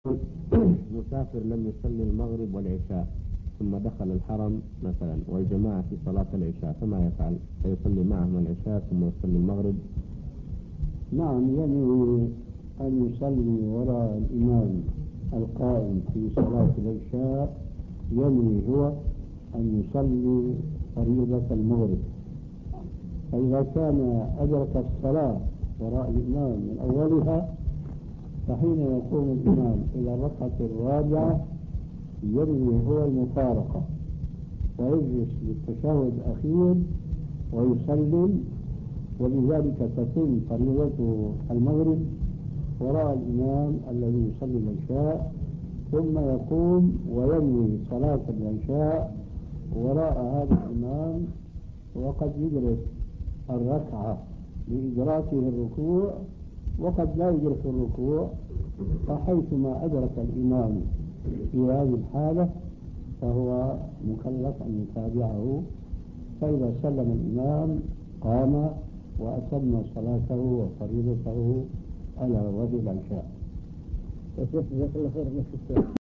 مسافر لم يصلي المغرب والعشاء ثم دخل الحرم مثلا والجماعة في صلاة العشاء فما يفعل؟ فيصلي معهم العشاء ثم يصلي المغرب؟ نعم، ينوي أن يصلي وراء الإمام القائم في صلاة العشاء، ينوي هو أن يصلي فريضة المغرب. فإذا كان أدرك الصلاة وراء الإمام من أولها، فحين يقوم الإمام إلى الركعة الرابعة ينوي هو المفارقة ويجلس للتشهد الأخير ويسلم، وبذلك تتم فريضته المغرب وراء الإمام الذي يصلي العشاء، ثم يقوم وينوي صلاة العشاء وراء هذا الإمام، وقد يدرك الركعة لإدراكه الركوع وقد لا يدرك الركوع، فحيثما أدرك الإمام في هذه الحالة فهو مكلف أن يتابعه. فإذا سلم الإمام قام وأتم صلاته وفريضته على وجه العشاء.